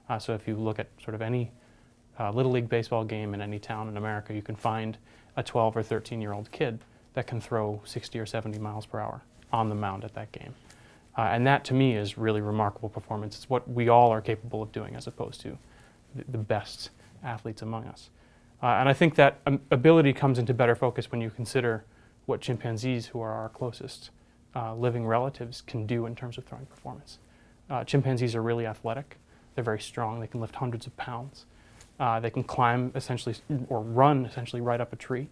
So if you look at sort of any Little League baseball game in any town in America, you can find a 12 or 13-year-old kid that can throw 60 or 70 miles per hour on the mound at that game. And that, to me, is really remarkable performance. It's what we all are capable of doing as opposed to the best athletes among us. And I think that ability comes into better focus when you consider what chimpanzees, who are our closest living relatives, can do in terms of throwing performance. Chimpanzees are really athletic. They're very strong. They can lift hundreds of pounds. They can climb essentially, or run essentially right up a tree.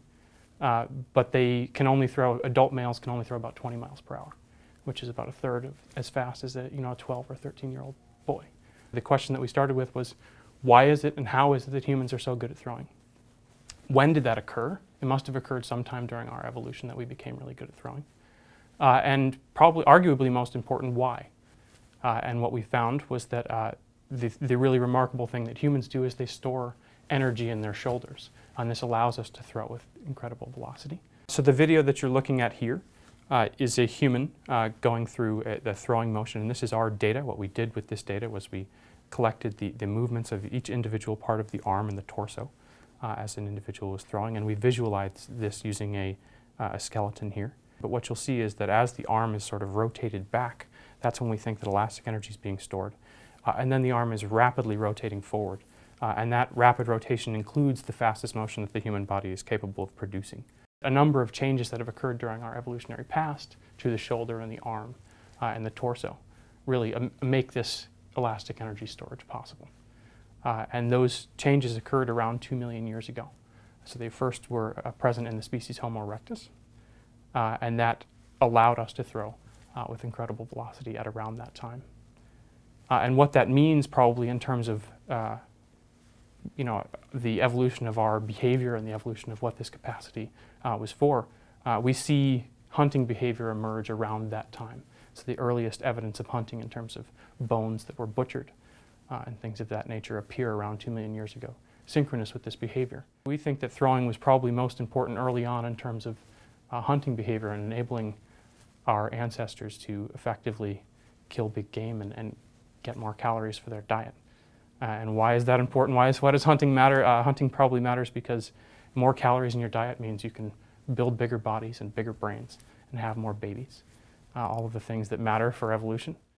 But they can only throw, adult males can only throw about 20 miles per hour, which is about a third of as fast as a 12 or 13-year-old boy. The question that we started with was, why is it and how is it that humans are so good at throwing? When did that occur? It must have occurred sometime during our evolution that we became really good at throwing. And probably, arguably most important, why? And what we found was that the really remarkable thing that humans do is they store energy in their shoulders. And this allows us to throw with incredible velocity. So the video that you're looking at here is a human going through the throwing motion. And this is our data. What we did with this data was we collected the movements of each individual part of the arm and the torso as an individual was throwing. And we visualized this using a skeleton here. But what you'll see is that as the arm is sort of rotated back, that's when we think that elastic energy is being stored. And then the arm is rapidly rotating forward. And that rapid rotation includes the fastest motion that the human body is capable of producing. A number of changes that have occurred during our evolutionary past to the shoulder and the arm and the torso really make this elastic energy storage possible. And those changes occurred around 2 million years ago. So they first were present in the species Homo erectus, and that allowed us to throw with incredible velocity at around that time. And what that means probably in terms of the evolution of our behavior and the evolution of what this capacity was for, we see hunting behavior emerge around that time. So the earliest evidence of hunting in terms of bones that were butchered and things of that nature appear around 2 million years ago, synchronous with this behavior. We think that throwing was probably most important early on in terms of hunting behavior and enabling our ancestors to effectively kill big game and get more calories for their diet. And why is that important? Why does hunting matter? Hunting probably matters because more calories in your diet means you can build bigger bodies and bigger brains and have more babies. All of the things that matter for evolution.